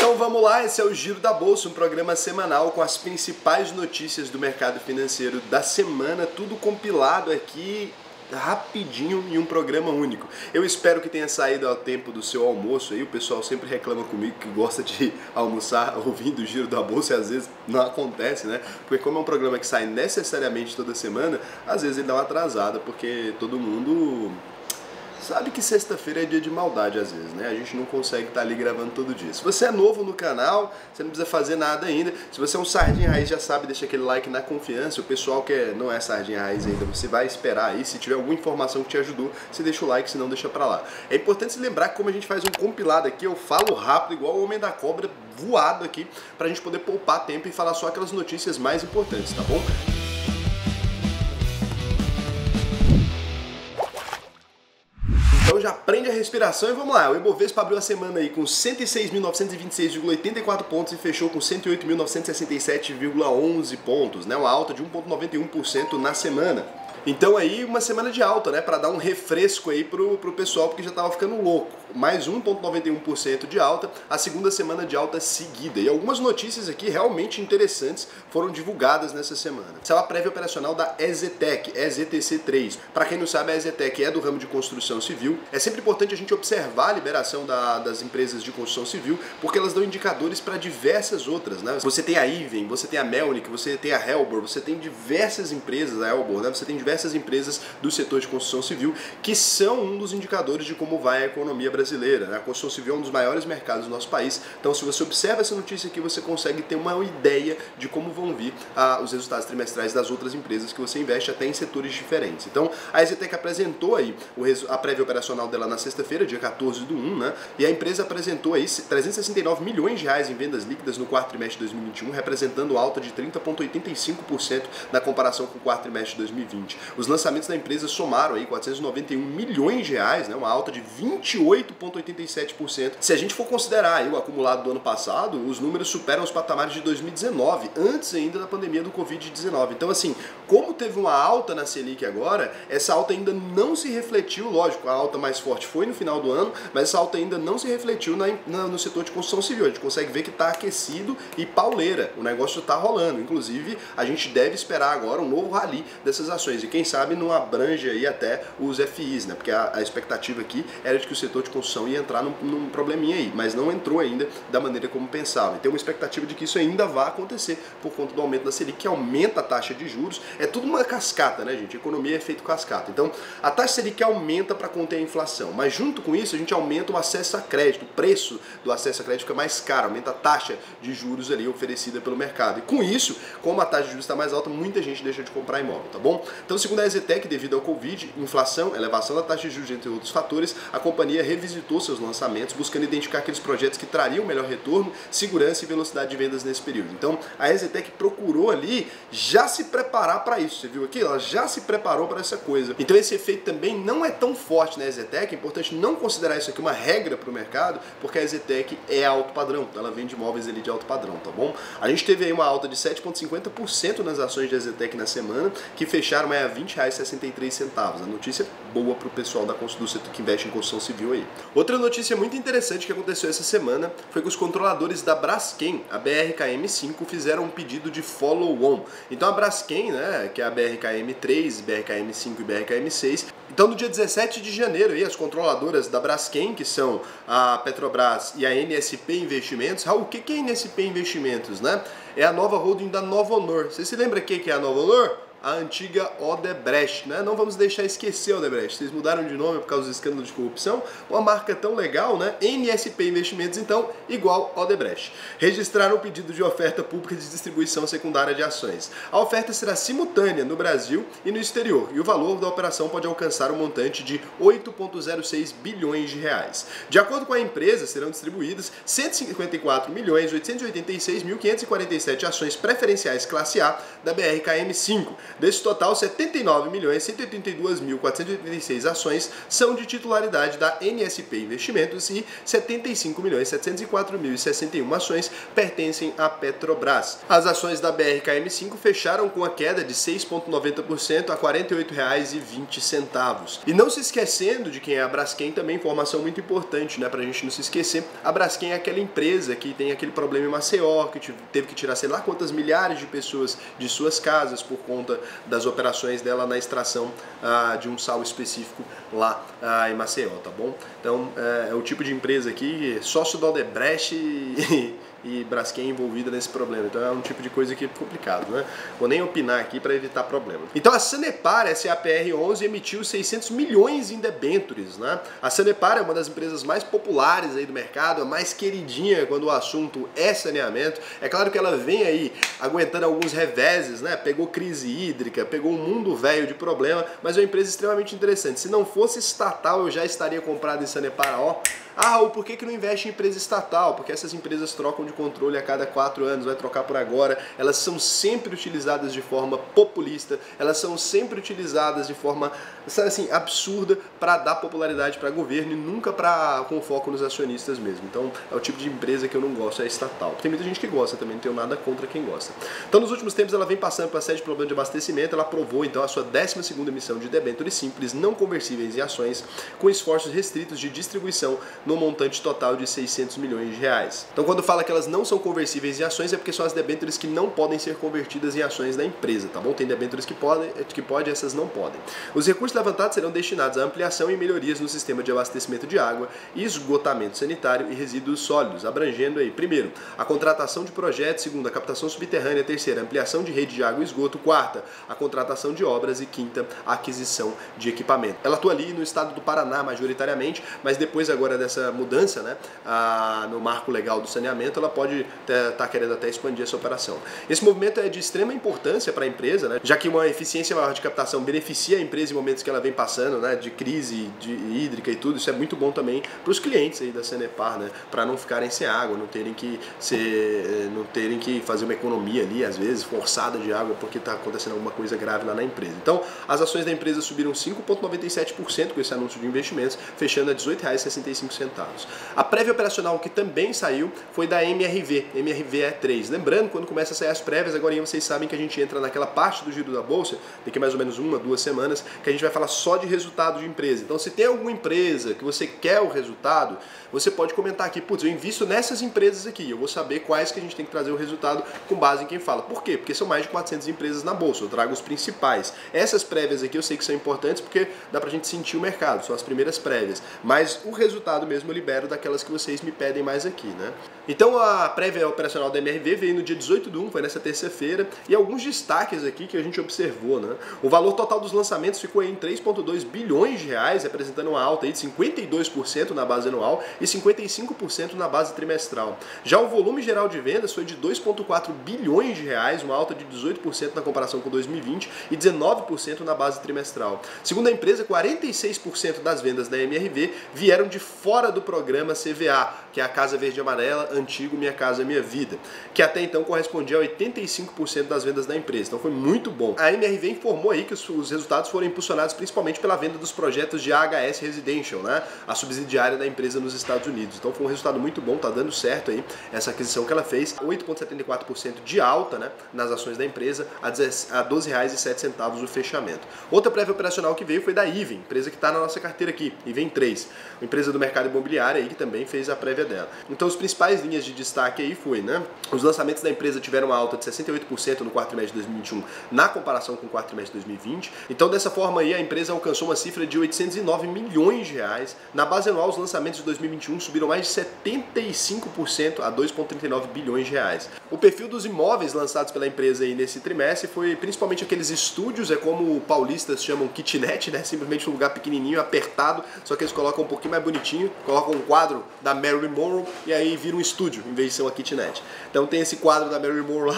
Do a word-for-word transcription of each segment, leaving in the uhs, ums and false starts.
Então vamos lá, esse é o Giro da Bolsa, um programa semanal com as principais notícias do mercado financeiro da semana, tudo compilado aqui rapidinho em um programa único. Eu espero que tenha saído ao tempo do seu almoço aí. O pessoal sempre reclama comigo que gosta de almoçar ouvindo o Giro da Bolsa e às vezes não acontece, né? Porque como é um programa que sai necessariamente toda semana, às vezes ele dá uma atrasada, porque todo mundo sabe que sexta-feira é dia de maldade às vezes, né? A gente não consegue estar ali gravando todo dia. Se você é novo no canal, você não precisa fazer nada ainda. Se você é um sardinha raiz, já sabe, deixa aquele like na confiança. O pessoal que não é sardinha raiz ainda, você vai esperar aí. Se tiver alguma informação que te ajudou, você deixa o like, se não deixa pra lá. É importante se lembrar que como a gente faz um compilado aqui, eu falo rápido, igual o Homem da Cobra voado aqui, pra gente poder poupar tempo e falar só aquelas notícias mais importantes, tá bom? Então já prende a respiração e vamos lá. O Ibovespa abriu a semana aí com cento e seis mil novecentos e vinte e seis vírgula oitenta e quatro pontos e fechou com cento e oito mil novecentos e sessenta e sete vírgula onze pontos, né? Uma alta de um vírgula noventa e um por cento na semana. Então aí uma semana de alta, né, para dar um refresco aí pro, pro pessoal, porque já tava ficando louco. Mais um vírgula noventa e um por cento de alta, a segunda semana de alta seguida. E algumas notícias aqui realmente interessantes foram divulgadas nessa semana. Essa é a prévia operacional da EZTEC, E Z T C três. Para quem não sabe, a EZTEC é do ramo de construção civil. É sempre importante a gente observar a liberação da, das empresas de construção civil, porque elas dão indicadores para diversas outras, né? Você tem a Iven, você tem a Melnick, você tem a Helbor, você tem diversas empresas, a Helbor, né? Você tem diversas empresas do setor de construção civil que são um dos indicadores de como vai a economia brasileira, né? A construção civil é um dos maiores mercados do nosso país. Então, se você observa essa notícia aqui, você consegue ter uma ideia de como vão vir ah, os resultados trimestrais das outras empresas que você investe até em setores diferentes. Então, a EZTEC apresentou aí o a prévia operacional dela na sexta-feira, dia quatorze do um, né? E a empresa apresentou aí trezentos e sessenta e nove milhões de reais em vendas líquidas no quarto trimestre de dois mil e vinte e um, representando alta de trinta vírgula oitenta e cinco por cento na comparação com o quarto trimestre de dois mil e vinte. Os lançamentos da empresa somaram aí quatrocentos e noventa e um milhões de reais, né? Uma alta de vinte e oito vírgula oitenta e sete por cento. Se a gente for considerar aí o acumulado do ano passado, os números superam os patamares de dois mil e dezenove, antes ainda da pandemia do covid dezenove. Então, assim, como teve uma alta na Selic agora, essa alta ainda não se refletiu, lógico, a alta mais forte foi no final do ano, mas essa alta ainda não se refletiu na, na, no setor de construção civil. A gente consegue ver que está aquecido e pauleira, o negócio está rolando. Inclusive, a gente deve esperar agora um novo rally dessas ações, e quem sabe não abrange aí até os F Is, né? Porque a, a expectativa aqui era de que o setor de construção ia entrar num, num probleminha aí, mas não entrou ainda da maneira como pensava. E tem uma expectativa de que isso ainda vai acontecer por conta do aumento da Selic, que aumenta a taxa de juros. É tudo uma cascata, né, gente? A economia é feito cascata. Então, a taxa Selic aumenta para conter a inflação, mas junto com isso a gente aumenta o acesso a crédito, o preço do acesso a crédito fica mais caro, aumenta a taxa de juros ali oferecida pelo mercado. E com isso, como a taxa de juros está mais alta, muita gente deixa de comprar imóvel, tá bom? Então, segundo a EZTEC, devido ao Covid, inflação, elevação da taxa de juros, entre outros fatores, a companhia revisitou seus lançamentos, buscando identificar aqueles projetos que trariam melhor retorno, segurança e velocidade de vendas nesse período. Então, a EZTEC procurou ali já se preparar para isso. Você viu aqui? Ela já se preparou para essa coisa. Então, esse efeito também não é tão forte na EZTEC. É importante não considerar isso aqui uma regra para o mercado, porque a EZTEC é alto padrão. Ela vende imóveis ali de alto padrão, tá bom? A gente teve aí uma alta de sete vírgula cinquenta por cento nas ações de EZTEC na semana, que fecharam aí a vinte reais e sessenta e três centavos. A notícia boa para o pessoal da do setor que investe em construção civil aí. Outra notícia muito interessante que aconteceu essa semana foi que os controladores da Braskem, a B R K M cinco, fizeram um pedido de follow-on. Então a Braskem, né, que é a B R K M três, B R K M cinco e B R K M seis, então no dia dezessete de janeiro aí, as controladoras da Braskem, que são a Petrobras e a N S P Investimentos. Raul, o que é N S P Investimentos, né? É a nova holding da Nova Honor. Você se lembra o que é a Nova Honor? A antiga Odebrecht, né? Não vamos deixar esquecer a Odebrecht. Vocês mudaram de nome por causa dos escândalos de corrupção. Uma marca tão legal, né? N S P Investimentos, então, igual Odebrecht. Registraram o pedido de oferta pública de distribuição secundária de ações. A oferta será simultânea no Brasil e no exterior, e o valor da operação pode alcançar um montante de oito vírgula zero seis bilhões de reais. De acordo com a empresa, serão distribuídas cento e cinquenta e quatro milhões oitocentos e oitenta e seis mil quinhentos e quarenta e sete ações preferenciais classe A da B R K M cinco. Desse total, setenta e nove milhões cento e oitenta e dois mil quatrocentos e oitenta e seis ações são de titularidade da N S P Investimentos e setenta e cinco milhões setecentos e quatro mil e sessenta e uma ações pertencem à Petrobras. As ações da B R K M cinco fecharam com a queda de seis vírgula noventa por cento a quarenta e oito reais e vinte centavos. E não se esquecendo de quem é a Braskem, também informação muito importante, né, pra gente não se esquecer, a Braskem é aquela empresa que tem aquele problema em Maceió, que teve que tirar sei lá quantas milhares de pessoas de suas casas por conta das operações dela na extração ah, de um sal específico lá ah, em Maceió, tá bom? Então é, é o tipo de empresa aqui, sócio da Odebrecht e, e Braskem envolvida nesse problema, então é um tipo de coisa que é complicado, né? Vou nem opinar aqui para evitar problema. Então a Sanepar, S A P R onze, emitiu seiscentos milhões em debêntures, né? A Sanepar é uma das empresas mais populares aí do mercado, a mais queridinha quando o assunto é saneamento. É claro que ela vem aí aguentando alguns reveses, né? Pegou crise hídrica, pegou um mundo velho de problema, mas é uma empresa extremamente interessante. Se não fosse estatal, eu já estaria comprado em Sanepar, ó. Ah, Raul, por que que não investe em empresa estatal? Porque essas empresas trocam de controle a cada quatro anos, vai trocar por agora. Elas são sempre utilizadas de forma populista, elas são sempre utilizadas de forma, assim, absurda para dar popularidade para governo e nunca para com foco nos acionistas mesmo. Então é o tipo de empresa que eu não gosto, é estatal. Tem muita gente que gosta também, não tenho nada contra quem gosta. Então nos últimos tempos ela vem passando por uma série de problemas de abastecimento, ela aprovou então a sua décima segunda emissão de debêntures simples não conversíveis em ações com esforços restritos de distribuição no montante total de seiscentos milhões de reais. Então quando fala que elas não são conversíveis em ações é porque são as debêntures que não podem ser convertidas em ações da empresa, tá bom? Tem debêntures que podem, que podem, essas não podem. Os recursos levantados serão destinados à ampliação e melhorias no sistema de abastecimento de água, esgotamento sanitário e resíduos sólidos, abrangendo aí, primeiro, a contratação de projetos, segundo, a captação subterrânea, terceira, a ampliação de rede de água e esgoto, quarta, a contratação de obras e quinta, a aquisição de equipamento. Ela atua ali no estado do Paraná majoritariamente, mas depois agora dessa mudança, né, a, no marco legal do saneamento, ela pode estar tá querendo até expandir essa operação. Esse movimento é de extrema importância para a empresa, né, já que uma eficiência maior de captação beneficia a empresa em momentos que ela vem passando, né, de crise de hídrica e tudo. Isso é muito bom também para os clientes aí da Sanepar, né, para não ficarem sem água, não terem que ser, não terem que fazer uma economia ali, às vezes forçada de água porque está acontecendo alguma coisa grave lá na empresa. Então, as ações da empresa subiram cinco vírgula noventa e sete por cento com esse anúncio de investimentos, fechando a dezoito reais e sessenta e cinco centavos. A prévia operacional que também saiu foi da M R V, M R V E três. Lembrando, quando começa a sair as prévias, agora vocês sabem que a gente entra naquela parte do giro da bolsa, daqui mais ou menos uma, duas semanas, que a gente vai falar só de resultado de empresa. Então, se tem alguma empresa que você quer o resultado, você pode comentar aqui, putz, eu invisto nessas empresas aqui, eu vou saber quais que a gente tem que trazer o resultado com base em quem fala. Por quê? Porque são mais de quatrocentas empresas na bolsa, eu trago os principais. Essas prévias aqui eu sei que são importantes porque dá pra gente sentir o mercado, são as primeiras prévias, mas o resultado mesmo eu libero daquelas que vocês me pedem mais aqui, né? Então a prévia operacional da M R V veio no dia dezoito do um, foi nessa terça-feira, e alguns destaques aqui que a gente observou, né? O valor total dos lançamentos ficou em três vírgula dois bilhões de reais, representando uma alta aí de cinquenta e dois por cento na base anual e cinquenta e cinco por cento na base trimestral. Já o volume geral de vendas foi de dois vírgula quatro bilhões de reais, uma alta de dezoito por cento na comparação com dois mil e vinte e dezenove por cento na base trimestral. Segundo a empresa, quarenta e seis por cento das vendas da M R V vieram de fora do programa C V A, que é a Casa Verde e Amarela, antigo Minha Casa Minha Vida, que até então correspondia a oitenta e cinco por cento das vendas da empresa. Então foi muito bom. A M R V informou aí que os, os resultados foram impulsionados principalmente pela venda dos projetos de A H S Residential, né? A subsidiária da empresa nos Estados Unidos. Então foi um resultado muito bom, tá dando certo aí essa aquisição que ela fez. oito vírgula setenta e quatro por cento de alta, né, nas ações da empresa, a doze reais e sete centavos o fechamento. Outra prévia operacional que veio foi da Iven, empresa que está na nossa carteira aqui, Iven três, uma empresa do mercado imobiliário aí que também fez a prévia dela. Então as principais linhas de destaque aí foi, né, os lançamentos da empresa tiveram uma alta de sessenta e oito por cento no quarto trimestre de dois mil e vinte e um na comparação com o quarto trimestre de dois mil e vinte. Então dessa forma aí a empresa alcançou uma cifra de oitocentos e nove milhões de reais. Na base anual os lançamentos de dois mil e vinte e um subiram mais de setenta e cinco por cento a dois vírgula trinta e nove bilhões de reais. O perfil dos imóveis lançados pela empresa aí nesse trimestre foi principalmente aqueles estúdios, é como paulistas chamam kitnet, né, simplesmente um lugar pequenininho, apertado, só que eles colocam um pouquinho mais bonitinho, colocam um quadro da Marilyn Monroe e aí vira um estúdio, em vez de ser uma kitnet. Então tem esse quadro da Marilyn Monroe lá,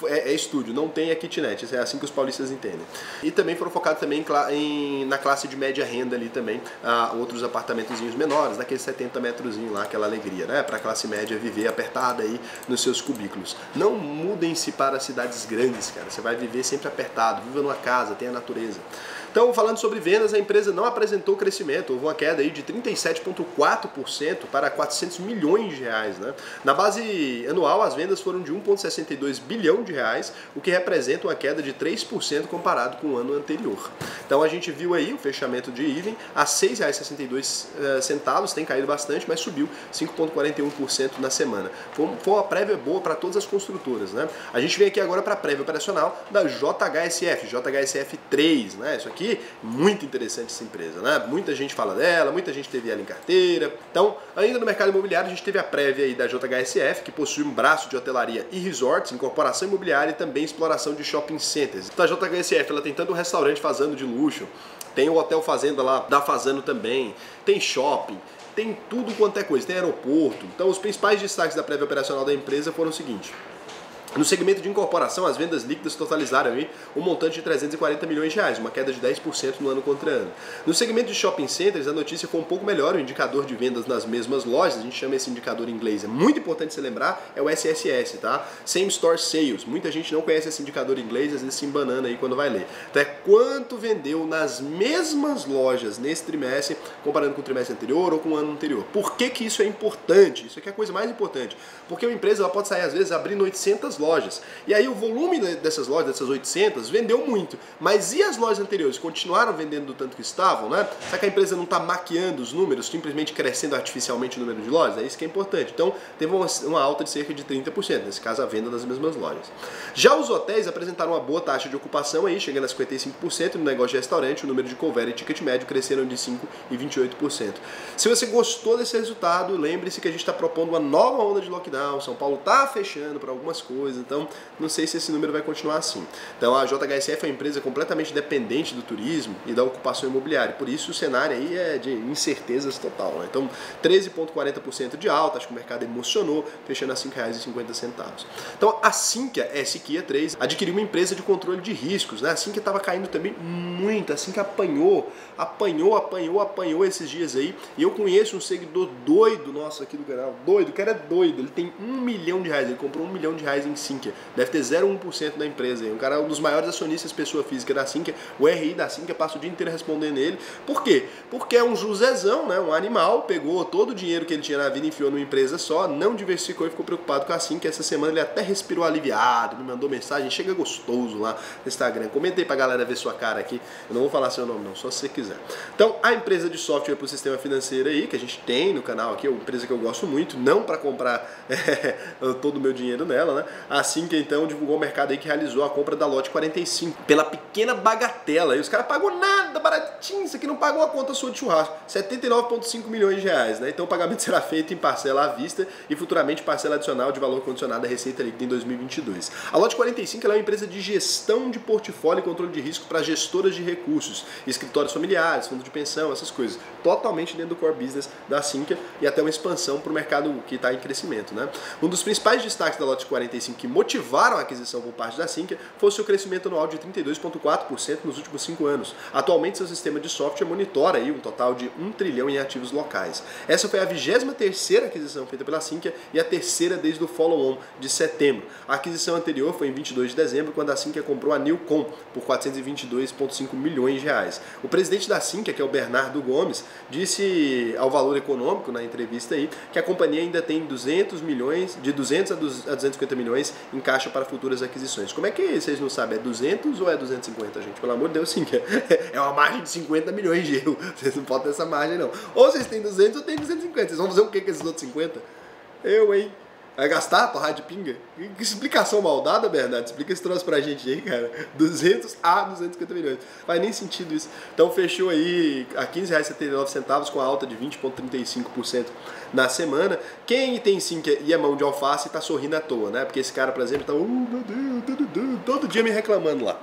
é, é estúdio, não tem a kitnet, é assim que os paulistas entendem. E também foram focados também em, em, na classe de média renda ali também, a outros apartamentozinhos menores, naqueles setenta metrozinhos lá, aquela alegria, né? Para a classe média viver apertada aí nos seus cubículos. Não mudem-se para cidades grandes, cara, você vai viver sempre apertado, viva numa casa, tenha a natureza. Então, falando sobre vendas, a empresa não apresentou crescimento, houve uma queda aí de trinta e sete vírgula quatro por cento para quatrocentos milhões de reais, né? Na base anual, as vendas foram de um vírgula sessenta e dois bilhão de reais, o que representa uma queda de três por cento comparado com o ano anterior. Então, a gente viu aí o fechamento de Even a seis reais e sessenta e dois centavos, tem caído bastante, mas subiu cinco vírgula quarenta e um por cento na semana. Foi uma prévia boa para todas as construtoras, né? A gente vem aqui agora para a prévia operacional da J H S F, J H S F três, né? Isso aqui muito interessante essa empresa, né? Muita gente fala dela, muita gente teve ela em carteira. Então, ainda no mercado imobiliário, a gente teve a prévia aí da J H S F, que possui um braço de hotelaria e resorts, incorporação imobiliária e também exploração de shopping centers. Então, a J H S F, ela tem tanto um restaurante fazendo de luxo, tem o hotel fazenda lá da Fazano também, tem shopping, tem tudo quanto é coisa, tem aeroporto. Então, os principais destaques da prévia operacional da empresa foram o seguinte: no segmento de incorporação, as vendas líquidas totalizaram aí um montante de trezentos e quarenta milhões de reais, uma queda de dez por cento no ano contra ano. No segmento de shopping centers, a notícia foi um pouco melhor, o indicador de vendas nas mesmas lojas, a gente chama esse indicador em inglês, é muito importante você lembrar, é o S S S, tá? Same Store Sales. Muita gente não conhece esse indicador em inglês, às vezes se embanana aí quando vai ler. Então é quanto vendeu nas mesmas lojas nesse trimestre, comparando com o trimestre anterior ou com o ano anterior. Por que que isso é importante? Isso aqui é a coisa mais importante. Porque uma empresa ela pode sair, às vezes, abrindo oitocentas lojas. E aí o volume dessas lojas, dessas oitocentas, vendeu muito. Mas e as lojas anteriores? Continuaram vendendo do tanto que estavam, né? Será que a empresa não está maquiando os números, simplesmente crescendo artificialmente o número de lojas? É isso que é importante. Então, teve uma, uma alta de cerca de trinta por cento, nesse caso a venda das mesmas lojas. Já os hotéis apresentaram uma boa taxa de ocupação, aí, chegando a cinquenta e cinco por cento, no negócio de restaurante, o número de cover e ticket médio cresceram de cinco por cento e vinte e oito por cento. Se você gostou desse resultado, lembre-se que a gente está propondo uma nova onda de lockdown, São Paulo está fechando para algumas coisas, então não sei se esse número vai continuar assim. Então a J H S F é uma empresa completamente dependente do turismo e da ocupação imobiliária, por isso o cenário aí é de incertezas total, né? Então treze vírgula quarenta por cento de alta, acho que o mercado emocionou, fechando a cinco reais e cinquenta centavos. Então a Sinqia, S Q I A três, adquiriu uma empresa de controle de riscos, né? A Sinqia estava caindo também muito, a Sinqia apanhou, apanhou, apanhou, apanhou esses dias aí, e eu conheço um seguidor doido nosso aqui do canal, doido, o cara é doido, ele tem um milhão de reais, ele comprou um milhão de reais em Sinqia, deve ter zero vírgula um por cento da empresa, um cara é um dos maiores acionistas pessoa física da Sinqia, o R I da Sinqia passa o dia inteiro respondendo ele. Por quê? Porque é um Josezão, né? Um animal, pegou todo o dinheiro que ele tinha na vida, enfiou numa empresa só, não diversificou e ficou preocupado com a Sinqia. Essa semana ele até respirou aliviado, me mandou mensagem, chega gostoso lá no Instagram. Comentei pra galera ver sua cara aqui, eu não vou falar seu nome não, só se você quiser. Então, a empresa de software para o sistema financeiro aí, que a gente tem no canal aqui, é uma empresa que eu gosto muito, não para comprar é, todo o meu dinheiro nela, né? A Sinqia então divulgou o mercado aí que realizou a compra da Lote quarenta e cinco pela pequena bagatela. E os caras pagou nada, baratinho, isso aqui não pagou a conta sua de churrasco, setenta e nove vírgula cinco milhões de reais, né? Então o pagamento será feito em parcela à vista e futuramente parcela adicional de valor condicionado à receita líquida em dois mil e vinte e dois. A Lote quarenta e cinco ela é uma empresa de gestão de portfólio e controle de risco para gestoras de recursos, escritórios familiares, fundos de pensão, essas coisas, totalmente dentro do core business da Sinqia e até uma expansão para o mercado que está em crescimento, né? Um dos principais destaques da Lote quarenta e cinco que motivaram a aquisição por parte da Sinqia foi o seu crescimento anual de trinta e dois vírgula quatro por cento nos últimos cinco anos. Atualmente, seu sistema de software monitora aí um total de um trilhão em ativos locais. Essa foi a vigésima terceira aquisição feita pela Sinqia e a terceira desde o follow-on de setembro. A aquisição anterior foi em vinte e dois de dezembro, quando a Sinqia comprou a Newcom por quatrocentos e vinte e dois vírgula cinco milhões de reais. O presidente da Sinqia, que é o Bernardo Gomes, disse ao Valor Econômico na entrevista aí que a companhia ainda tem duzentos milhões, de duzentos a duzentos e cinquenta milhões em caixa para futuras aquisições. Como é que vocês não sabem? É duzentos ou é duzentos e cinquenta, gente? Pelo amor de Deus, sim. É uma margem de cinquenta milhões de euros. Vocês não podem ter essa margem, não. Ou vocês têm duzentos ou tem duzentos e cinquenta. Vocês vão fazer o que com esses outros cinquenta? Eu, hein? Vai gastar? Torrar de pinga? Que explicação mal dada, Bernardo? Explica esse troço pra gente aí, cara. duzentos a duzentos e cinquenta milhões. Faz nem sentido isso. Então fechou aí a quinze reais e setenta e nove centavos com a alta de vinte vírgula trinta e cinco por cento na semana. Quem tem Sinqia e é mão de alface tá sorrindo à toa, né? Porque esse cara, por exemplo, tá uh, meu Deus, todo dia me reclamando lá.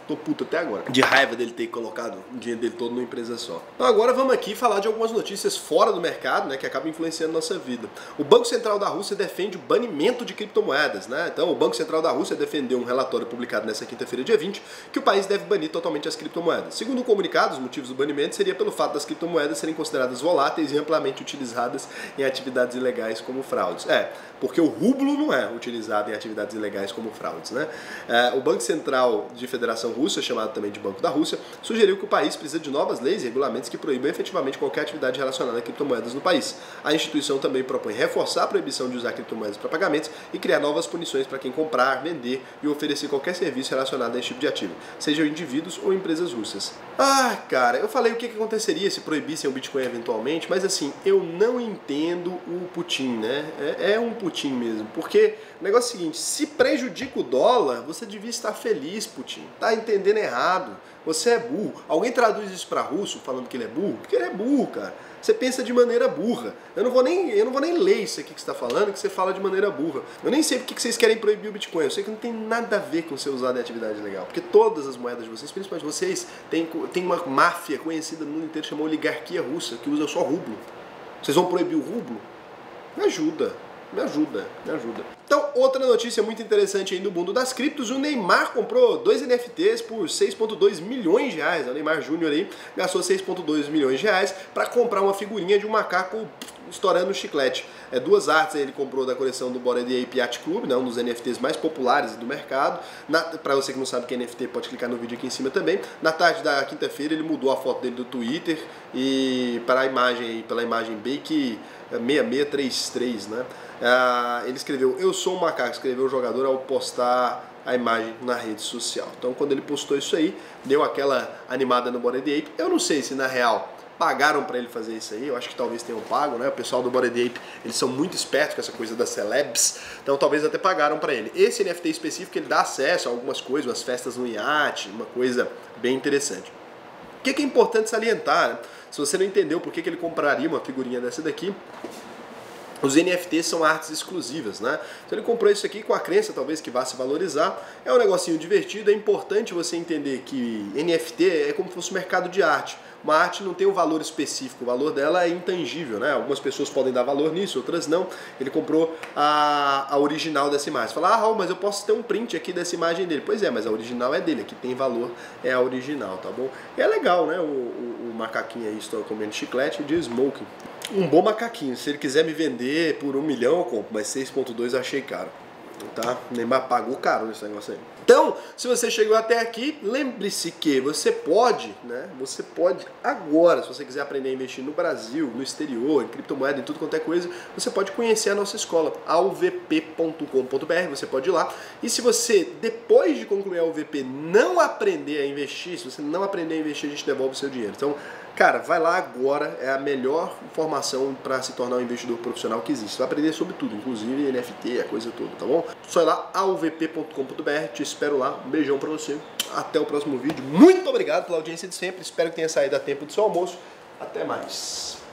Tô puto até agora. De raiva dele ter colocado o dinheiro dele todo numa empresa só. Então agora vamos aqui falar de algumas notícias fora do mercado, né, que acabam influenciando nossa vida. O Banco Central da Rússia defende o banimento de criptomoedas, né? Então o Banco Central da Rússia defendeu um relatório publicado nessa quinta-feira, dia vinte, que o país deve banir totalmente as criptomoedas. Segundo o comunicado, os motivos do banimento seria pelo fato das criptomoedas serem consideradas voláteis e amplamente utilizadas em atividades ilegais como fraudes. É, porque o rublo não é utilizado em atividades ilegais como fraudes, né? É, o Banco Central de Federação Russa, chamado também de Banco da Rússia, sugeriu que o país precisa de novas leis e regulamentos que proíbam efetivamente qualquer atividade relacionada a criptomoedas no país. A instituição também propõe reforçar a proibição de usar criptomoedas para pagamentos e criar novas punições para quem comprar, vender e oferecer qualquer serviço relacionado a esse tipo de ativo, sejam indivíduos ou empresas russas. Ah, cara, eu falei o que aconteceria se proibissem o Bitcoin eventualmente, mas assim, eu não entendo o Putin, né? É, é um Putin mesmo, porque o negócio é o seguinte, se prejudica o dólar, você devia estar feliz, Putin. Tá entendendo errado. Você é burro. Alguém traduz isso para russo falando que ele é burro? Porque ele é burro, cara. Você pensa de maneira burra. Eu não vou nem, eu não vou nem ler isso aqui que você está falando, que você fala de maneira burra. Eu nem sei porque que vocês querem proibir o Bitcoin. Eu sei que não tem nada a ver com ser usado em atividade legal. Porque todas as moedas de vocês, principalmente vocês, tem, tem uma máfia conhecida no mundo inteiro chamada oligarquia russa, que usa só rublo. Vocês vão proibir o rublo? Me ajuda. Me ajuda, me ajuda. Então, outra notícia muito interessante aí no mundo das criptos, o Neymar comprou dois N F Ts por seis vírgula dois milhões de reais. O Neymar Júnior aí gastou seis vírgula dois milhões de reais para comprar uma figurinha de um macaco estourando chiclete. É, duas artes aí ele comprou da coleção do Bored Ape Yacht Club, né, um dos N F Ts mais populares do mercado. Para você que não sabe o que é N F T, pode clicar no vídeo aqui em cima também. Na tarde da quinta-feira ele mudou a foto dele do Twitter e para a imagem, pela imagem Bake seis seis três três, né? Ah, ele escreveu, eu sou um macaco, escreveu o jogador ao postar a imagem na rede social. Então quando ele postou isso aí, deu aquela animada no Bored Ape. Eu não sei se na real pagaram para ele fazer isso aí, eu acho que talvez tenham pago, né? O pessoal do Bored Ape, eles são muito espertos com essa coisa das celebs, então talvez até pagaram para ele. Esse N F T específico, ele dá acesso a algumas coisas, umas festas no iate, uma coisa bem interessante. O que é importante salientar, né? Se você não entendeu por que ele compraria uma figurinha dessa daqui, os N F Ts são artes exclusivas, né? Então ele comprou isso aqui com a crença, talvez, que vá se valorizar. É um negocinho divertido, é importante você entender que N F T é como se fosse um mercado de arte. Uma arte não tem um valor específico, o valor dela é intangível, né? Algumas pessoas podem dar valor nisso, outras não. Ele comprou a, a original dessa imagem. Você fala, ah, Raul, mas eu posso ter um print aqui dessa imagem dele. Pois é, mas a original é dele, a que tem valor é a original, tá bom? E é legal, né? O, o, o macaquinho aí estou comendo chiclete de smoking. Um bom macaquinho, se ele quiser me vender por um milhão eu compro, mas seis vírgula dois eu achei caro, tá? O Neymar pagou caro nesse negócio aí. Então, se você chegou até aqui, lembre-se que você pode, né? Você pode agora, se você quiser aprender a investir no Brasil, no exterior, em criptomoeda, em tudo quanto é coisa, você pode conhecer a nossa escola, a u v p ponto com ponto b r, você pode ir lá. E se você, depois de concluir a U V P, não aprender a investir, se você não aprender a investir, a gente devolve o seu dinheiro. Então, cara, vai lá agora, é a melhor informação para se tornar um investidor profissional que existe. Você vai aprender sobre tudo, inclusive N F T, a coisa toda, tá bom? Só ir lá, a u v p ponto com ponto b r, te espero lá. Um beijão pra você. Até o próximo vídeo. Muito obrigado pela audiência de sempre. Espero que tenha saído a tempo do seu almoço. Até mais.